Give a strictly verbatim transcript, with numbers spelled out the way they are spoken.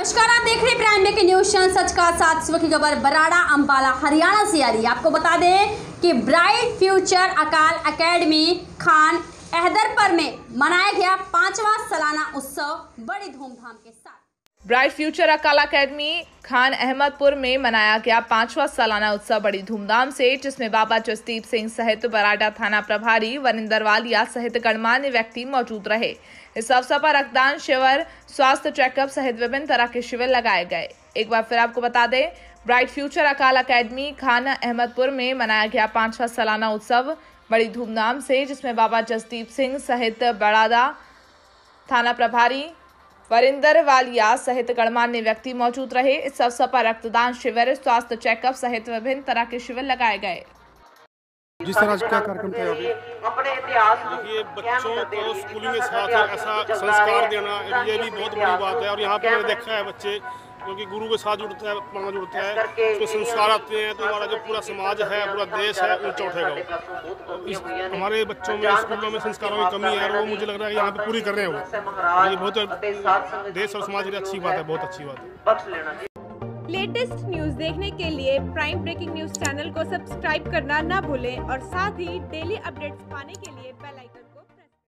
नमस्कार, आप देख रहे हैं प्राइम ब्रेकिंग न्यूज चैनल सच का साथ। सुबह की खबर बराड़ा अंबाला हरियाणा से आ रही है। आपको बता दें कि bright future Akal academy Khan Ahmadpur में मनाया गया पांचवा सालाना उत्सव बड़ी धूमधाम के साथ। Bright future Akal academy Khan Ahmadpur में मनाया गया पांचवा सालाना उत्सव बड़ी धूमधाम से, जिसमें बाबा जसदीप सिंह सहित बराड़ा थाना प्रभारी वरिंदर वालिया सहित गणमान्य व्यक्ति मौजूद रहे। इस अवसर पर रक्तदान शिविर, स्वास्थ्य चेकअप सहित विभिन्न तरह के शिविर लगाए गए। एक बार फिर आपको बता दें, bright future Akal academy Khan Ahmadpur में मनाया गया पांचवा सालाना उत्सव बड़ी धूमधाम से, जिसमें बाबा जसदीप सिंह सहित बराड़ा थाना प्रभारी वरिंदर वालिया सहित गणमान्य व्यक्ति मौजूद रहे। इस अवसर पर रक्तदान शिविर, स्वास्थ्य चेकअप सहित विभिन्न तरह के शिविर लगाए गए। जिस तरह का कार्यक्रम था अपने इतिहास देखिए, बच्चों को स्कूलिंग के साथ ऐसा संस्कार देना ये भी बहुत बड़ी बात है। और यहाँ पे मैंने देखा है बच्चे क्योंकि गुरु के साथ जुड़ता है, पढ़ना जुड़ता है, उसके संस्कार आते हैं तो हमारा जो पूरा समाज है, पूरा देश है, ऊंचा उठेगा। हमारे बच्चों में स्कूलों में संस्कारों की कमी है और वो मुझे लग रहा है यहाँ पे पूरी कर रहे हैं वो। ये बहुत देश और समाज के लिए अच्छी बात है, बहुत अच्छी बात है। लेटेस्ट न्यूज देखने के लिए प्राइम ब्रेकिंग न्यूज चैनल को सब्सक्राइब करना ना भूलें और साथ ही डेली अपडेट्स पाने के लिए बेल आइकन